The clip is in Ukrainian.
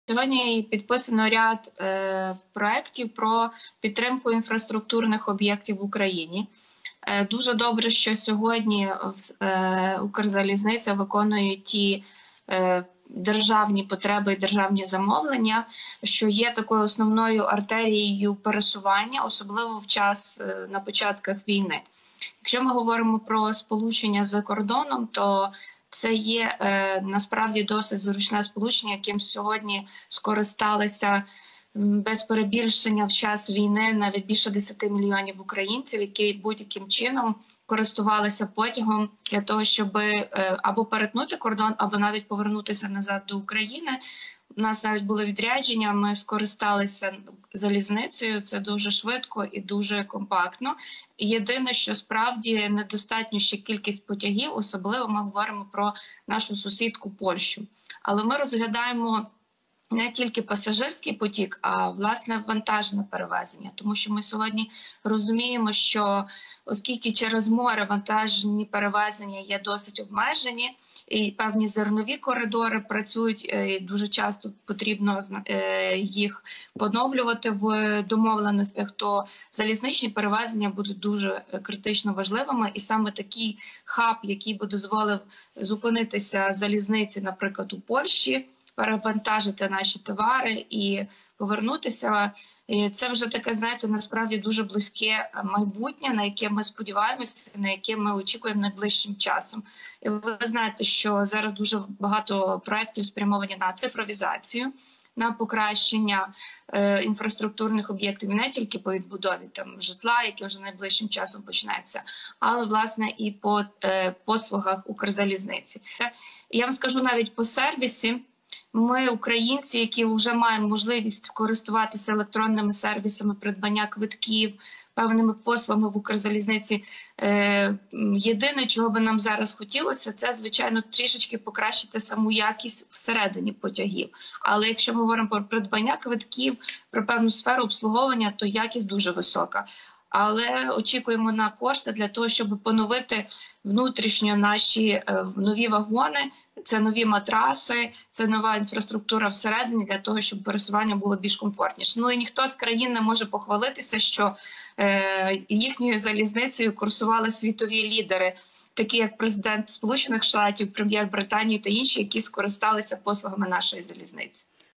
Сьогодні підписано ряд проєктів про підтримку інфраструктурних об'єктів в Україні. Дуже добре, що сьогодні Укрзалізниця виконує ті державні потреби і державні замовлення, що є такою основною артерією пересування, особливо в час на початках війни. Якщо ми говоримо про сполучення з кордоном, то це є насправді досить зручне сполучення, яким сьогодні скористалися без перебільшення в час війни навіть більше 10 мільйонів українців, які будь-яким чином користувалися потягом для того, щоб або перетнути кордон, або навіть повернутися назад до України. У нас навіть були відрядження, ми скористалися залізницею, це дуже швидко і дуже компактно. Єдине, що справді недостатньо ще кількість потягів, особливо ми говоримо про нашу сусідку Польщу. Але ми розглядаємо не тільки пасажирський потік, а власне вантажне перевезення. Тому що ми сьогодні розуміємо, що оскільки через море вантажні перевезення є досить обмежені, і певні зернові коридори працюють, і дуже часто потрібно їх поновлювати в домовленостях, то залізничні перевезення будуть дуже критично важливими. І саме такий хаб, який би дозволив зупинитися залізниці, наприклад, у Польщі, перевантажити наші товари і повернутися. І це вже таке, знаєте, насправді дуже близьке майбутнє, на яке ми сподіваємося, на яке ми очікуємо найближчим часом. І ви знаєте, що зараз дуже багато проєктів спрямовані на цифровізацію, на покращення інфраструктурних об'єктів, не тільки по відбудові там житла, яке вже найближчим часом почнеться, але, власне, і по послугах Укрзалізниці. Я вам скажу навіть по сервісі. Ми, українці, які вже маємо можливість користуватися електронними сервісами, придбання квитків, певними послугами в Укрзалізниці, єдине, чого би нам зараз хотілося, це, звичайно, трішечки покращити саму якість всередині потягів. Але якщо ми говоримо про придбання квитків, про певну сферу обслуговування, то якість дуже висока. Але очікуємо на кошти для того, щоб поновити внутрішньо наші нові вагони, це нові матраси, це нова інфраструктура всередині для того, щоб пересування було більш комфортніше. Ну і ніхто з країн не може похвалитися, що їхньою залізницею курсували світові лідери, такі як президент Сполучених Штатів, прем'єр Британії та інші, які скористалися послугами нашої залізниці.